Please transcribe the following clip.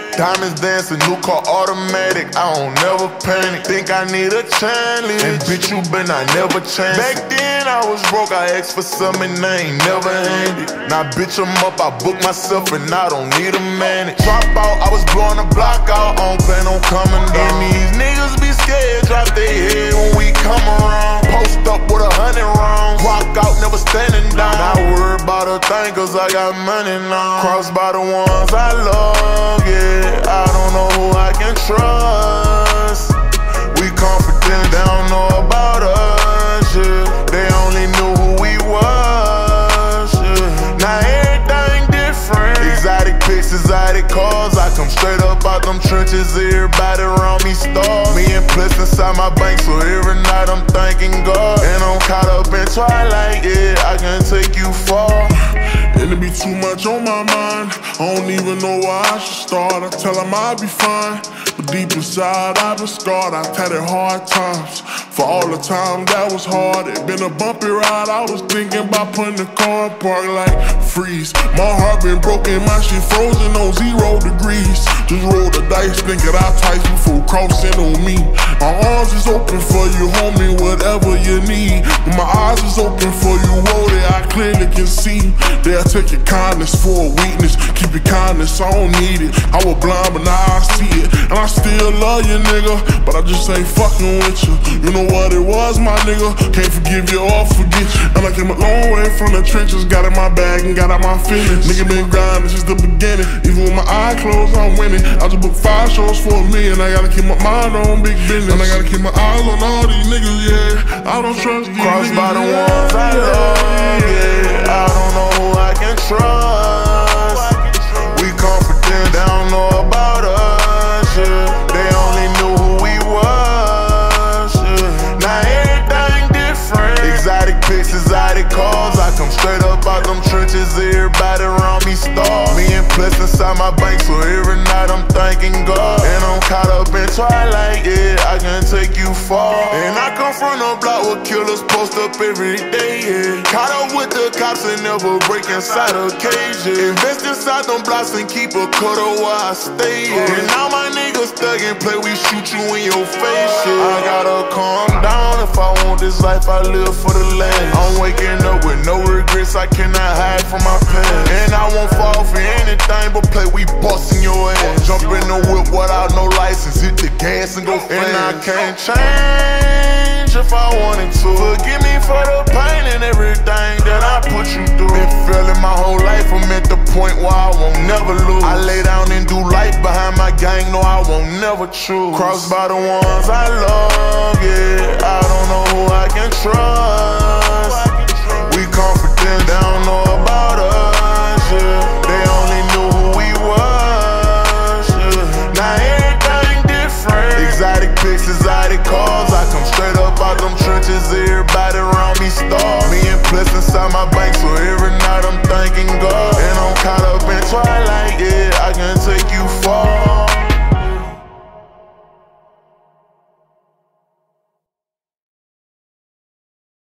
Diamonds dancing, new car automatic, I don't never panic. Think I need a challenge, and bitch you been, I never changed. Back then I was broke, I asked for something, I ain't never handed. Now bitch I'm up, I book myself and I don't need a man. Drop out, I was blowing the block out, I don't plan on coming down. And these niggas be scared, drop their head when we come around. Post up with 100 rounds, walk out, never standing down. Not worried about a thing, cause I got money now. Crossed by the ones I love, yeah. I don't know who I can trust. We confident, they don't know about us, yeah. They only knew who we was, yeah. Now everything different. Exotic pics, exotic cars. I come straight up out them trenches, everybody around me starve. Me and Bliss inside my bank, so every night I'm thanking God. And I'm caught up in twilight, yeah, I can take you far. And it be too much on my mind, I don't even know where I should start. I tell them I'll be fine, but deep inside I've been scarred. I've had it hard times, for all the time that was hard. It been a bumpy ride, I was thinking about putting the car in park like freeze. My heart been broken, my shit frozen on 0 degrees. Just roll the dice, thinking I tight before crossing on me. My arms is open for you, homie, whatever you need. When my eyes is open for you, roll it, I clearly can see. They'll take your kindness for a weakness, keep your kindness, I don't need it. I was blind, but now I see it. And I still love you, nigga, but I just ain't fucking with you. You know what it was, my nigga, can't forgive you or forget you. And I came a long way from the trenches, got in my bag and got out my feelings. Nigga been grinding since the beginning, even with my eyes closed, I'm winning. I just booked 5 shows for $1 million, I gotta keep my mind on big business. And I gotta keep my eyes on all these niggas, yeah. I don't trust these Crossed niggas, by the ones I love, yeah. I don't know who I can trust. We confident, they don't know about us, yeah. They only knew who we was, yeah. Now everything different. Exotic pics, exotic cars. I come straight up out them trenches, everybody around me starve. Me and Bliss inside my bank, so every night I'm thanking God. And I'm caught up in twilight, yeah, I can take you far. And I come from a block where killers post up every day, yeah. Caught up with the cops and never break inside a cage, yeah. Invest inside them blocks and keep a cutter where I stay, yeah. And now my niggas thug and play, we shoot you in your face, yeah. I gotta calm down, if I want this life, I live for the last. I'm waking up with no regrets, I cannot hide from my past. And I won't fall for anything but play, we bustin' your ass. Jump in the whip without no license, hit the gas and go fast. And I can't change if I wanted to. Forgive me for the pain and everything that I put you through. Been feeling my whole life, I'm at the point where I won't never lose. I lay down and do life behind my gang, no I won't never choose. Crossed by the ones I love, yeah. I don't know who I can trust. We confident, they don't know about us, yeah. They only knew who we was, yeah. Now everything different. Exotic pics, exotic cars. I come straight up out them trenches, everybody around me starve. Me and Bliss inside my bank, so every night I'm thanking God. And I'm caught up in twilight.